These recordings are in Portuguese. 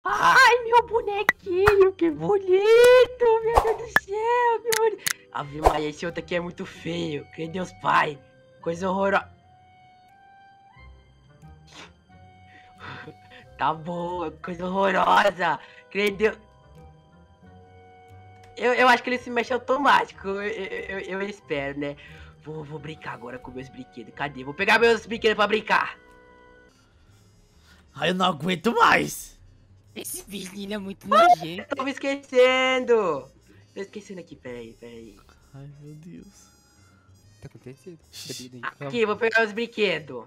Ai, meu bonequinho, que bonito! Meu Deus do céu, que bonito! Ave Maria, esse outro aqui é muito feio. Que Deus Pai. Coisa horrorosa. Tá boa, coisa horrorosa. Que Deus... Eu acho que ele se mexe automático. Eu espero, né? Vou brincar agora com meus brinquedos. Cadê? Vou pegar meus brinquedos pra brincar. Ai, eu não aguento mais. Esse menino é muito nojento. Eu tô me esquecendo. Tô esquecendo aqui, peraí. Ai, meu Deus. O que tá acontecendo? Aqui, vou pegar os brinquedos.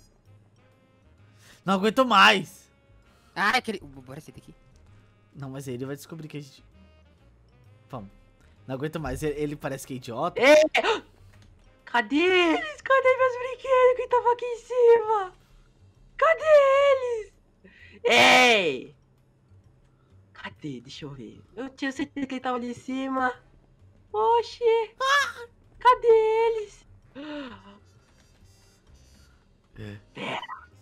Não aguento mais. Ah, aquele... Bora sentar aqui. Não, mas ele vai descobrir que a gente... Vamos. Não aguento mais. Ele parece que é idiota. Ei! Cadê eles? Cadê meus brinquedos que estavam aqui em cima? Cadê eles? Ei! Cadê? Deixa eu ver. Eu tinha certeza que ele tava ali em cima. Oxi! Cadê eles? Pera.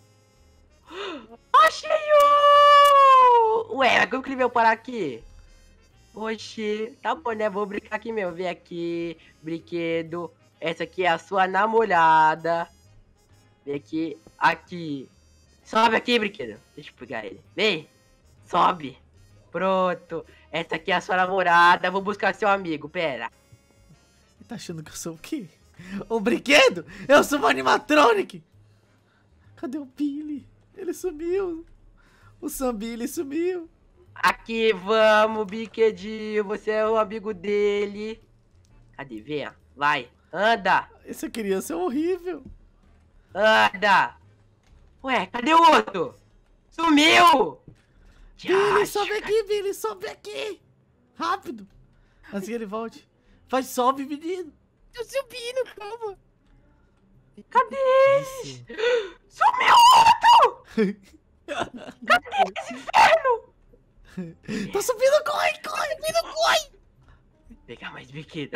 Achei-o! Ué, como que ele veio parar aqui? Oxi, tá bom, né? Vou brincar aqui mesmo. Vem aqui, brinquedo. Essa aqui é a sua namorada. Vem aqui, aqui. Sobe aqui, brinquedo. Deixa eu pegar ele. Vem, sobe. Pronto. Essa aqui é a sua namorada. Vou buscar seu amigo, pera. Ele tá achando que eu sou o quê? O brinquedo? Eu sou um animatronic. Cadê o Billy? Ele sumiu. O Sam Billy sumiu. Aqui, vamos, brinquedinho. Você é o amigo dele. Cadê? Venha. Vai. Anda. Essa criança é horrível. Anda. Ué, cadê o outro? Sumiu. Billy, sobe aqui, Billy. Sobe aqui. Rápido. Antes que ele volte. Vai, sobe, menino. Tô subindo, calma. Cadê eles? Sumiu outro. Cadê esse inferno? Tá subindo, corre, corre, menino, corre. Vou pegar mais brinquedo.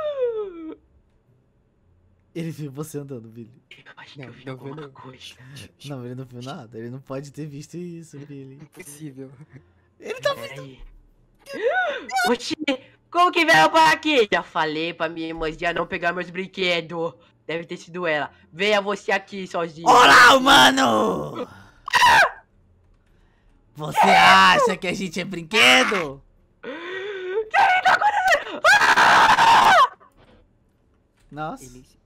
Ele viu você andando, Billy. Eu acho que Não, eu vi não alguma viu, não. coisa. Não, ele não viu nada. Ele não pode ter visto isso, Billy. Impossível. Ele tá Peraí. Oxi, como que veio para aqui? Já falei pra minha irmãzinha não pegar meus brinquedos. Deve ter sido ela. Venha você aqui sozinho. Olá, humano! Você acha que a gente é brinquedo? Que tá acontecendo? Nossa,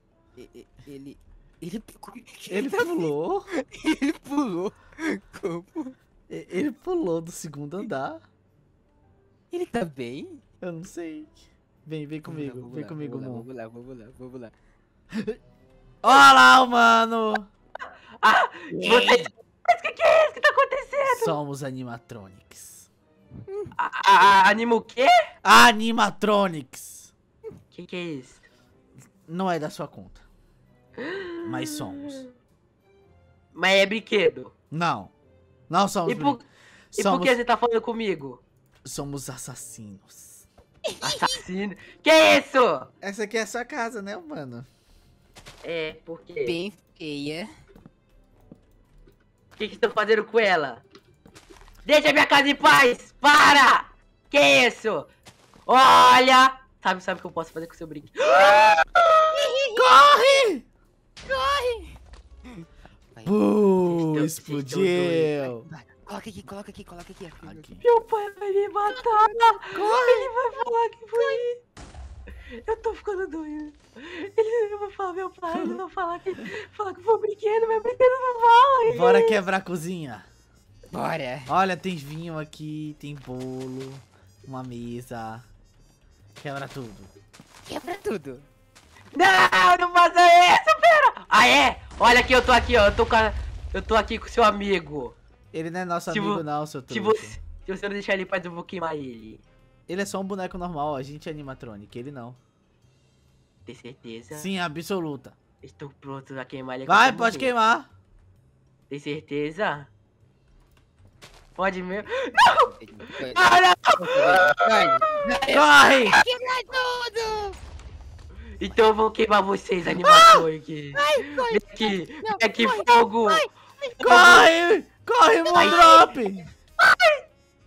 Ele pulou. Ele pulou. Como? Ele pulou do segundo andar. Ele tá bem? Eu não sei. Vem comigo, vem comigo, Mon. Vamos lá. Olá, humano! Você... Mas que é isso que tá acontecendo? Somos animatronics. Anima o quê? Animatronics! Que é isso? Não é da sua conta. Mas somos. Mas é brinquedo. Não. Não somos E por que você tá falando comigo? Somos assassinos. Assassino? Que é isso? Essa aqui é a sua casa, né, humano? É, por quê? Bem feia. O que estão fazendo com ela? Deixa minha casa em paz! Para! Que isso? Olha! Sabe o que eu posso fazer com o seu brinquedo? Corre! Vocês Explodiu! Coloca aqui. Aqui. Meu pai vai me matar! Ele vai falar que foi... Eu tô ficando doido. Ele vai falar, meu pai, ele vai falar que foi o brinquedo, meu brinquedo não fala. Bora quebrar a cozinha. Bora. Olha, tem vinho aqui, tem bolo, uma mesa. Quebra tudo. Quebra tudo. Não faça isso, pera! Ah, é? Olha aqui, eu tô aqui, ó. Eu tô aqui com seu amigo. Ele não é nosso Se amigo não, seu Se trouxa. você não deixar ele em paz, eu vou queimar ele. Ele é só um boneco normal, a gente é animatronic, ele não. Tem certeza? Sim, absoluta. Estou pronto a queimar ele. a Vai, qualquer pode momento. queimar. Tem certeza? Pode mesmo? Corre! Quebra tudo. Então eu vou queimar vocês, animatronic. Vem aqui, fogo. Corre! Corre, Moondrop!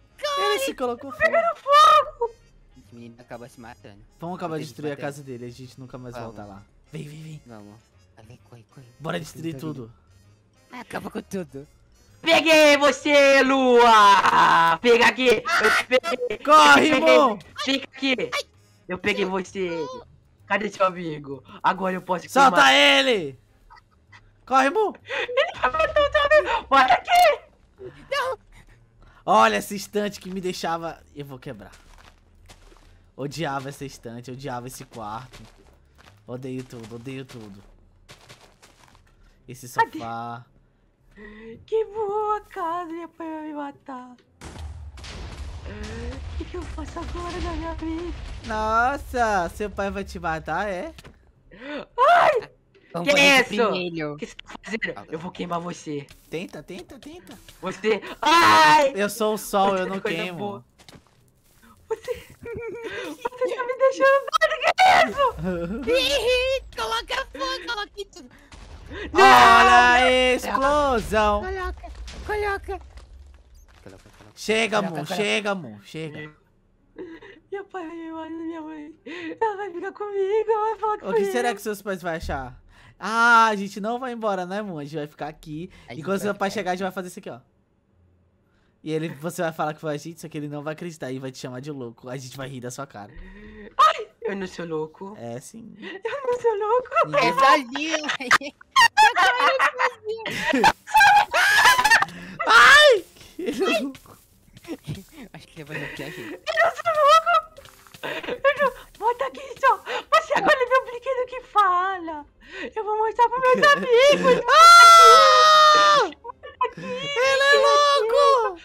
se colocou fogo. Esse menino acaba se matando. Vamos acabar de Tem que destruir a bater. casa dele, a gente nunca mais Vamos. volta lá. Vem, vem, vem. Vamos. Vai, corre, corre. Bora destruir tudo. Acaba com tudo. Peguei você, Lua! Pega aqui! Eu te peguei! Corre, Eu te peguei. irmão! Fica aqui! Eu peguei você! Cadê seu amigo? Agora eu posso Solta ele! Corre, irmão! Bora aqui! Olha essa estante que me deixava... Eu vou quebrar. Odiava essa estante, odiava esse quarto. Odeio tudo, odeio tudo. Esse sofá. Que boa casa, meu pai vai me matar. O que eu faço agora na minha vida? Nossa, seu pai vai te matar, é? Vamos Que por é esse isso? primeiro. O que você tá fazendo? Eu vou queimar você. Tenta, tenta, tenta. Você... Ai! Eu sou o sol, eu Outra não coisa queimo. boa. Você tá me deixando doido, que é isso? Ih, coloca fogo, coloca em tudo. Olha a explosão. Coloca. Coloca, Chega, Coloca, amor, coloca. chega, amor, chega. Meu pai vai me matar, minha mãe. Ela vai ficar comigo, ela vai falar O comigo. que será que seus pais vão achar? Ah, a gente não vai embora, né, amor? A gente vai ficar aqui. A E gente quando vai seu pai ficar chegar, a gente vai fazer isso aqui, ó. E ele, você vai falar que foi a gente, só que ele não vai acreditar e vai te chamar de louco. A gente vai rir da sua cara. Eu não sou louco. É, sim. Eu não sou louco. É Ninguém... sozinho. Ele é louco. Acho que ele vai bloquear a gente. Eu não sou louco. Eu não... Bota aqui, só. Você agora é meu brinquedo que fala. Eu vou mostrar pros meus amigos. Ah! Ele é louco!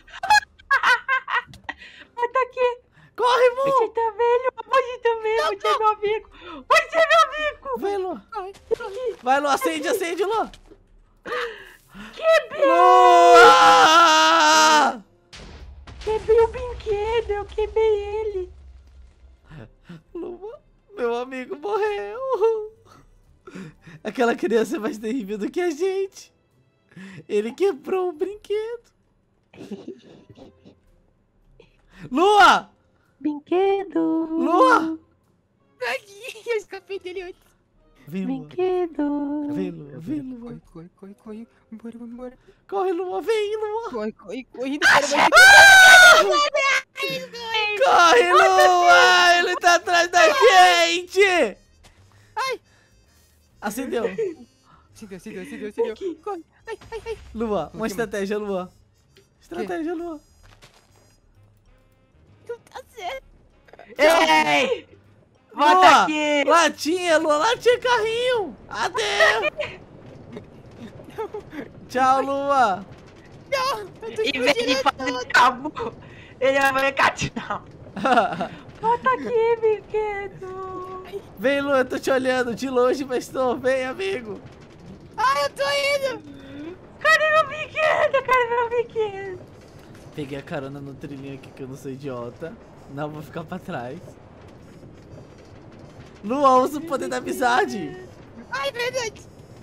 Bota aqui. Corre, Você amor! também, Lu. Você também. Você é meu amigo. Você é meu amigo. Vai, Lu. Vai, Lu, acende, acende, Lu. Quebrei. Lua! Quebrei o brinquedo. Eu quebrei ele. Lua, meu amigo morreu. Aquela criança é mais terrível do que a gente. Ele quebrou o brinquedo. Lua! Brinquedo. Lua! Aqui, eu escapei dele antes. Vem, Lua. Brinquedo. Vem, Lua. Vem, Lua. Corre. Bora, vamos embora. Corre, Lua. Vem, Lua. Corre. Não quero mais. Corre, Lua. Ele tá atrás da gente. Ai. Acendeu. Acendeu. Corre. Ai. Lua, uma que estratégia, Lua. Estratégia, Lua. Não tá certo. Ei! Volta Lua, aqui! latinha, Lua, latinha, carrinho. Adeus. Tchau, Lua. Não, eu tô Em vez de explodindo fazer tudo. tabu, ele vai fazer catinão. Volta aqui, brinquedo. Vem, Lua, eu tô te olhando de longe, mas tô. Vem, amigo. Ai, eu tô indo. Cadê meu brinquedo? Cadê meu brinquedo? Peguei a carona no trilhinho aqui que eu não sou idiota. Não vou ficar pra trás. Lua, usa o poder da amizade. Ai, verdade.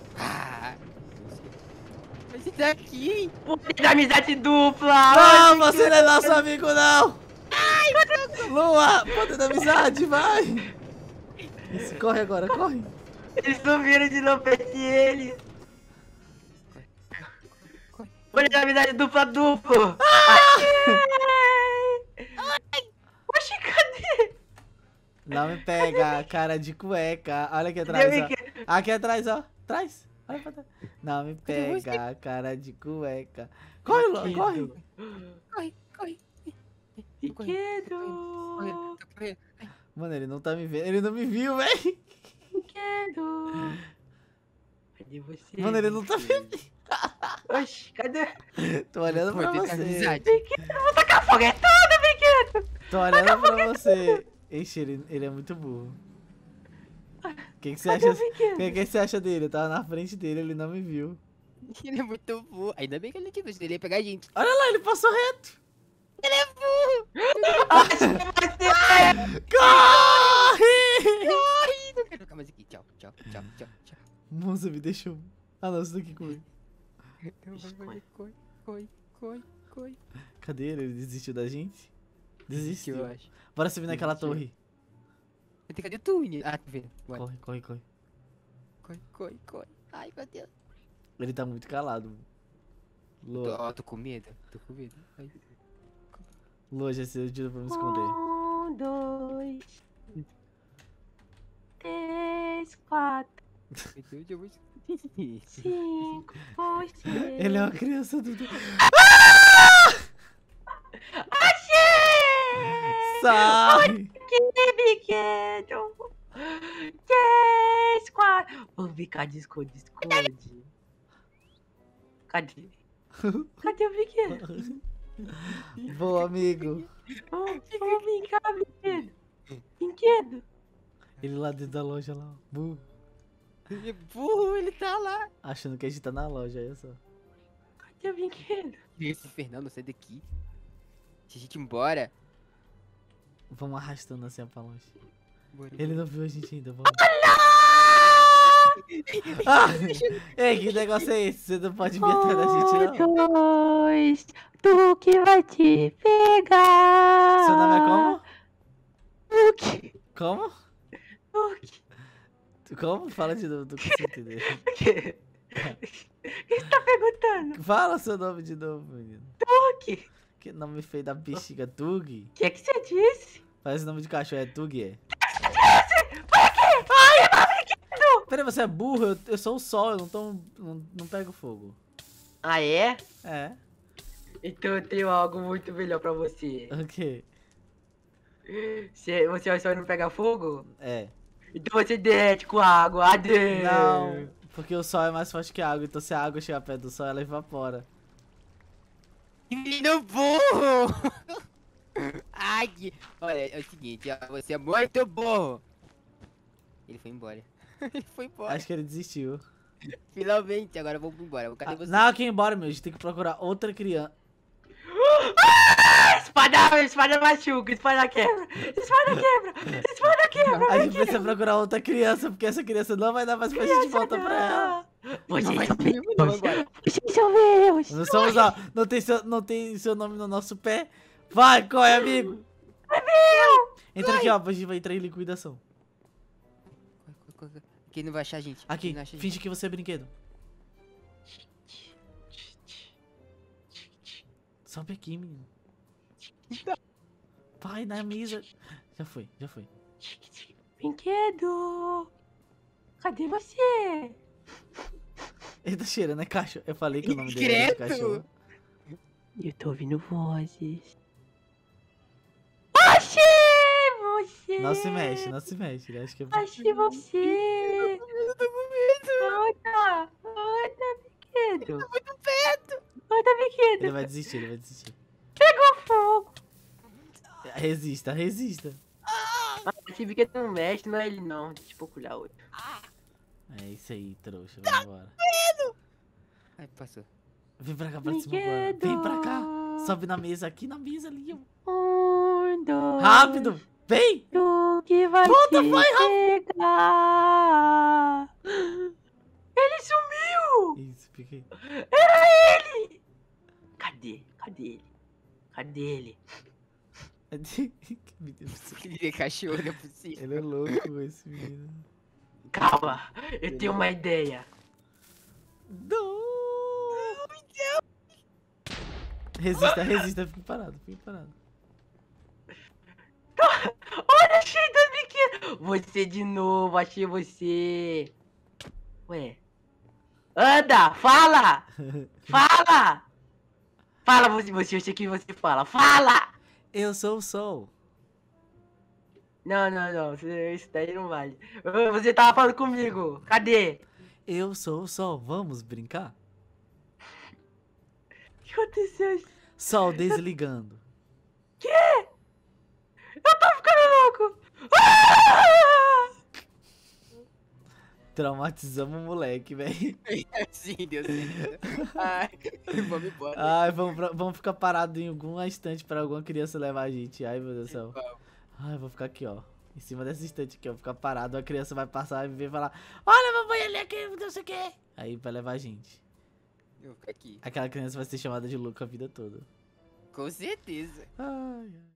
Mas isso daqui. Poder da amizade dupla. Não, você não é nosso amigo, não. Lua, poder da amizade, vai. Isso, corre agora, corre. Eles sumiram de novo, perdi eles. Corre. Poder da amizade duplo. Oxi, cadê? Não me pega, cara de cueca. Olha aqui atrás, ó. Aqui atrás, ó. Atrás. Olha pra trás. Não me pega, cara de cueca. Corre, Lua, corre. Corre. Brinquedo. Tô correndo. Ai, Mano, ele não tá me vendo. Ele não me viu, velho. Brinquedo. Cadê você? Mano, ele não tá vendo. Oxi, cadê? Tô olhando pra poder da você. amizade. Brinquedo, vou tacar fogo, é tudo, brinquedo. Tô olhando pra você. Ixi, ele é muito burro. O que você Cadê acha? o brinquedo? O que você acha dele? Eu tava na frente dele, ele não me viu. Ele é muito burro. Ainda bem que ele tipo, ele ia pegar a gente. Olha lá, ele passou reto. Ele é burro. Você! Corre! Corre. Não quero ficar mais aqui. Tchau. Moça, me deixou. Ah, não, você tá aqui comigo. Corre. Cadê ele? Ele desistiu da gente? Desistiu. Eu acho. Bora subir naquela Desistiu. torre. Cadê tu, menino? Ah, tá vendo. Bora. Corre, corre, corre. Corre, corre, corre. Ai, meu Deus. Ele tá muito calado. Lua, Ó, tô com medo. Tô com medo. Ai. Lua, já sei ajuda pra me esconder. 1, 2, 3, 4, Meu Deus, eu vou... 5, 6. Ele é uma criança do... Achei! Sai! Que brinquedo! 3, 4. Vamos brincar de esconde-esconde. Cadê? Cadê o brinquedo? Boa, amigo. Vamos brincar, brinquedo. Brinquedo. Ele lá dentro da loja lá. Ó. Bu. Ele é burro, ele tá lá. Achando que a gente tá na loja, olha só. Cadê o brinquedo? Esse Fernando, sai daqui. Se a gente ir embora... Vamos arrastando assim ó, pra longe. Bora, Ele bora. não viu a gente ainda, vamos. Ah! Ei, que negócio é esse? Você não pode vir atrás da gente, não. 2, tu que vai te pegar. Seu nome é como? Duque. Como? Duque. Como? Fala de novo, não consigo entender. O que você tá perguntando? Fala seu nome de novo, menino. Duque. Que nome feio da bexiga, Tug? O que você disse? Parece nome de cachorro, é Tug, é? Ai, brinquedo. Peraí, você é burro? Eu sou o sol, eu não pego fogo. Ah, é? É? Então eu tenho algo muito melhor pra você. O quê? Você só não pega fogo? É. Então você derrete com água. Adeus. Não, porque o sol é mais forte que a água, então se a água chegar perto do sol, ela evapora. Menino burro! Ai, olha, é o seguinte, ó, você é muito burro. Ele foi embora. Ele foi embora. Acho que ele desistiu. Finalmente, agora vamos embora. Cadê você? Não, aqui embora, meu. A gente tem que procurar outra criança. Espada machuca, espada quebra. Espada quebra. Espada quebra. A gente precisa procurar outra criança, porque essa criança não vai dar mais pra gente volta pra ela. Vocês são Não, meus. agora. Vocês são meus. Não somos, ó. Não tem seu nome no nosso pé. Vai, corre, amigo. É meu. Entra aqui, ó. A gente vai entrar em liquidação. Quem não vai achar a gente? Quem Aqui, não acha a gente? finge que você é brinquedo. Sobe aqui, menino. Vai na mesa. Já foi, já foi. Brinquedo. Cadê você? Ele tá cheirando, é cachorro. Eu falei que o nome dele era de Credo. cachorro. Eu tô ouvindo vozes. Achei você. Não se mexe, não se mexe. Ele acha que é... Achei você. Eu tô com medo. Volta. Volta, brinquedo. Muito perto. Volta, brinquedo. Ele vai desistir, ele vai desistir. Pegou fogo. Resista, resista. Esse brinquedo não mexe, não é ele não. Deixa eu procurar outro. É isso aí, trouxa. Vamos embora. Ai, passou. Vem pra cá pra cima agora. Vem pra cá. Sobe na mesa, aqui na mesa ali, ó. 1, 2. Rápido! Vem! Tu que vai Volta, te vai, pegar. Ele sumiu. Isso, fica aí. Era ele. Cadê? Cadê ele? Cadê ele? Meu Deus do céu. Ele é cachorro, não é possível. Ele é louco, esse menino. Calma, eu tenho uma ideia. Não! Resista, resista, fique parado, fique parado. Olha, achei dois brinquedos. Você de novo, achei você. Ué. Anda, fala! Fala! Fala você, eu sei que você fala. Fala! Eu sou o sol. Não, não, não, isso daí não vale. Você tava falando comigo, cadê? Eu sou o sol, vamos brincar? O que aconteceu? Sol desligando. Eu tô ficando louco! Ah! Traumatizamos o moleque, velho. Sim, Deus. Ai, vamos embora. Ai, vamos ficar parados em alguma estante pra alguma criança levar a gente. Ai, meu Deus do céu. Ai, vou ficar aqui, ó. Em cima dessa estante aqui, ó. Ficar parado, a criança vai passar e vir falar: olha, mamãe ali, aqui, não sei o quê. Aí vai levar a gente. Eu vou ficar aqui. Aquela criança vai ser chamada de louca a vida toda. Com certeza. Ai, ai.